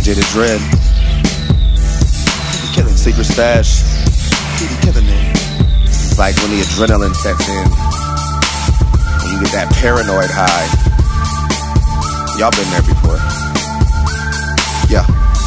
AJ the Dread. He be killing Secret Stash. He be killing it. This is like when the adrenaline sets in. When you get that paranoid high. Y'all been there before. Yeah.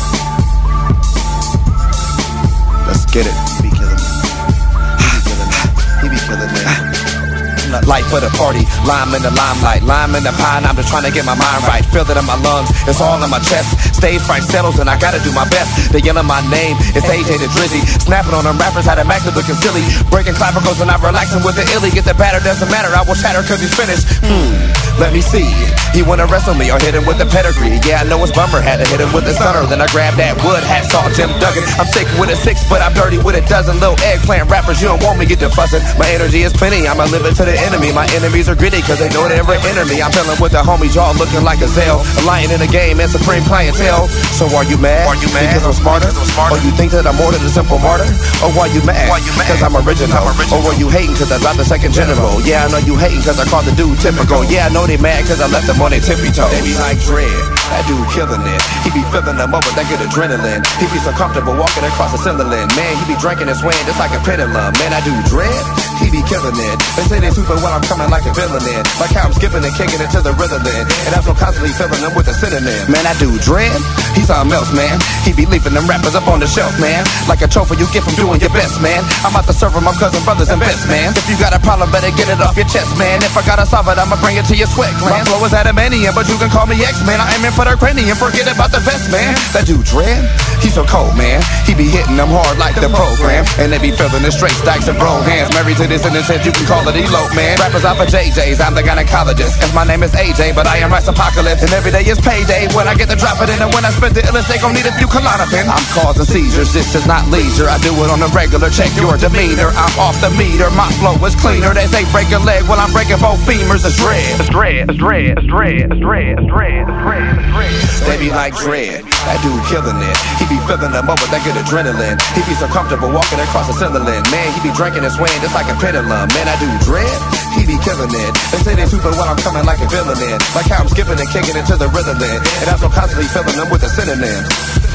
Let's get it. He be killing it. He be killing it. He be killing it. Light for the party, lime in the limelight, lime in the pine. I'm just trying to get my mind right. Feel it in my lungs, it's all in my chest. Stage fright settles and I gotta do my best. They yelling my name, it's AJ the Drizzy. Snapping on them rappers, had a Mac looking silly. Breaking clavicles and I'm relaxing with the illy. Get the batter, doesn't matter, I will shatter cause he's finished. Let me see, he wanna wrestle me or hit him with the pedigree. Yeah, I know it's bummer, had to hit him with the stunner. Then I grabbed that wood, hat saw Jim Duggan. I'm sick with a 6, but I'm dirty with a dozen. Little eggplant rappers, you don't want me get to fussing. My energy is plenty, I'ma live it to the enemy. My enemies are gritty cause they know they ever enter me. I'm feeling with the homies, y'all looking like a Zell. A lion in the game and supreme clientele. So are you mad? Are you mad? Because I'm smarter? Or you think that I'm more than a simple martyr? Or why you mad? Cause I'm original. Or were you hating cause I dropped the second general? Yeah, I know you hating cause I called the dude typical. Yeah, I know they mad cause I left them on their tippy toes. They be like Dread, that dude killing it. He be filling them up with that good adrenaline. He be so comfortable walking across the ceiling. Man, he be drinking his wind just like a pendulum. Man, I do Dread, he be killing it. They say they super well, I'm coming like a villain in. Like how I'm skipping and kicking it to the rhythm in. And I'm so constantly filling them with a synonym. Man, I do Dread, he's something else, man. He be leaving them rappers up on the shelf, man. Like a trophy you get from doing your best, man. I'm about to serve my cousin, brothers, and best, man. If you got a problem, better get it off your chest, man. If I gotta solve it, I'ma bring it to your sweat glands. My flow is adamantium, but you can call me X-Man. I aim in for the cranium, forget about the vest, man. That dude Dread, he's so cold, man. He be hitting them hard like the program. And they be filling the straight stacks of bro hands. Married to this in the sense you can call it elope, man. Rappers out for JJs, I'm the gynecologist. And my name is AJ, but I am Rice Apocalypse. And every day is payday when I get to drop it in. And when I spit the illest, they gon' need a few Klonopin. I'm causing seizures, this is not leisure. I do it on the regular, check your demeanor. I'm off the meter, my flow is cleaner. They say break a leg, well I'm breaking both femurs. It's Dread, it's Dread, it's Dread, it's Dread, it's Dread, it's Dread, it's Dread, it's Dread. They be like Dread, that dude killing it. He be filling them up with that good adrenaline. He be so comfortable walking across the ceiling. Man, he be drinking his wind just like a pendulum. Man, I do Dread, he be killing it. They say they super well, I'm coming like a villain in. Like how I'm skipping and kicking it to the rhythm in. And I'm so constantly filling them with the synonyms.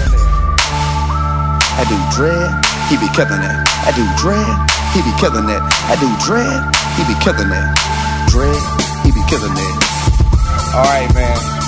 I do Dread, he be killing it. I do Dread, he be killing it. I do Dread, he be killing it. Dread, he be killing it. Alright, man.